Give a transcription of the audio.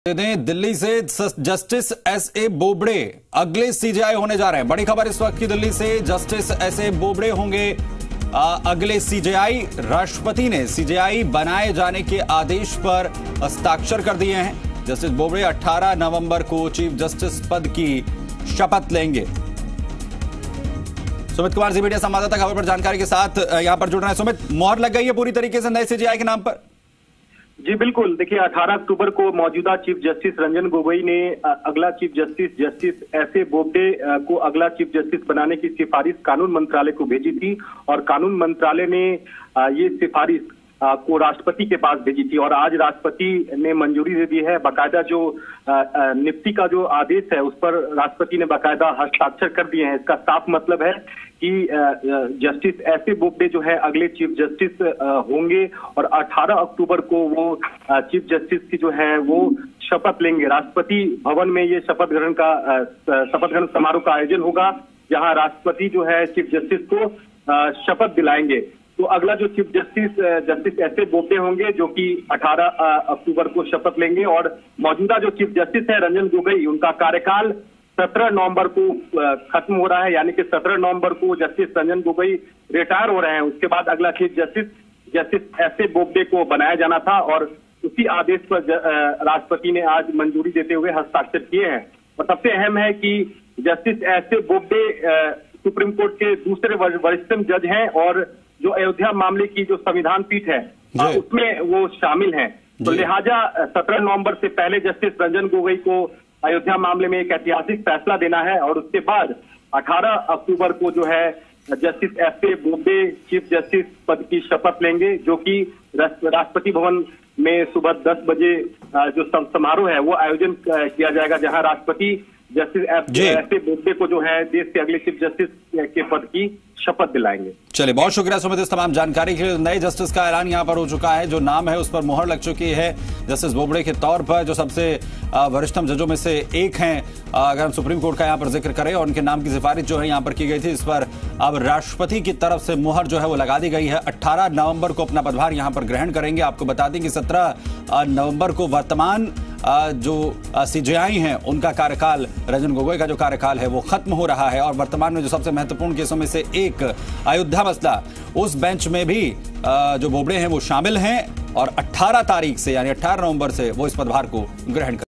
दिल्ली से जस्टिस एस.ए. बोबड़े अगले सीजेआई होने जा रहे हैं। बड़ी खबर इस वक्त की दिल्ली से, जस्टिस एस.ए. बोबड़े होंगे अगले सीजेआई। राष्ट्रपति ने सीजेआई बनाए जाने के आदेश पर हस्ताक्षर कर दिए हैं। जस्टिस बोबड़े 18 नवंबर को चीफ जस्टिस पद की शपथ लेंगे। सुमित कुमार जी मीडिया संवाददाता खबर पर जानकारी के साथ यहां पर जुड़ रहे हैं। सुमित, मोहर लग गई है पूरी तरीके से नए सीजेआई के नाम पर? जी बिल्कुल, देखिए 18 अक्टूबर को मौजूदा चीफ जस्टिस रंजन गोगोई ने अगला चीफ जस्टिस एस.ए. बोबडे को अगला चीफ जस्टिस बनाने की सिफारिश कानून मंत्रालय को भेजी थी और कानून मंत्रालय ने ये सिफारिश को राष्ट्रपति के पास भेजी थी और आज राष्ट्रपति ने मंजूरी दे दी है। बाकायदा जो नियुक्ति का जो आदेश है उस पर राष्ट्रपति ने बाकायदा हस्ताक्षर कर दिए हैं। इसका साफ मतलब है कि जस्टिस एस.ए. बोबडे जो है अगले चीफ जस्टिस होंगे और 18 अक्टूबर को वो चीफ जस्टिस की जो है वो शपथ लेंगे। राष्ट्रपति भवन में ये शपथ ग्रहण समारोह का आयोजन होगा, जहां राष्ट्रपति जो है चीफ जस्टिस को शपथ दिलाएंगे। तो अगला जो चीफ जस्टिस एस.ए. बोबडे होंगे जो कि 18 अक्टूबर को शपथ लेंगे और मौजूदा जो चीफ जस्टिस है रंजन गोगोई, उनका कार्यकाल 17 नवंबर को खत्म हो रहा है, यानी कि 17 नवंबर को जस्टिस रंजन गोगोई रिटायर हो रहे हैं। उसके बाद अगला चीफ जस्टिस एस.ए. बोबडे को बनाया जाना था और उसी आदेश पर राष्ट्रपति ने आज मंजूरी देते हुए हस्ताक्षर किए हैं। और सबसे अहम है कि justice S A. Bobde supreme court के दूसरे वरिष्ठतम जज हैं और जो अयोध्या मामले की जो संविधान पीठ है उसमें वो शामिल हैं। तो लिहाजा 17 नवंबर से पहले जस्टिस रंजन गोगोई को अयोध्या मामले में एक ऐतिहासिक फैसला देना है और उसके बाद 18 अक्टूबर को जो है justice S A. Bobde chief justice पद की शपथ लेंगे, जो कि राष्ट्रपति भवन में सुबह 10 बजे जो समारोह है वो आयोजन किया जाएगा, जहां राष्ट्रपति जस्टिस एस.ए. बोबडे को जो है देश के अगले चीफ जस्टिस के पद की शपथ दिलाएंगे। चलिए, बहुत शुक्रिया सुमित इस तमाम जानकारी के लिए। नए जस्टिस का ऐलान यहां पर हो चुका है, जो नाम है उस पर मोहर लग चुकी है जस्टिस बोबडे के तौर पर, जो सबसे वरिष्ठतम जजों में से एक हैं। अगर हम सुप्रीम कोर्ट का यहां पर जिक्र करें और उनके नाम की सिफारिश जो है यहां पर की गई थी, इस पर अब राष्ट्रपति की तरफ से मोहर जो है वो लगा दी गई है। 18 नवंबर को अपना पदभार यहां पर ग्रहण करेंगे। आपको बता दें कि 17 नवंबर को वर्तमान जो सीजेआई हैं उनका कार्यकाल, रंजन गोगोई का जो कार्यकाल है वो खत्म हो रहा है और वर्तमान में जो सबसे महत्वपूर्ण केसों में से एक अयोध्या मसला, उस बेंच में भी जो बोबडे हैं वो शामिल हैं और 18 तारीख से यानी 18 नवंबर से वो इस पदभार को ग्रहण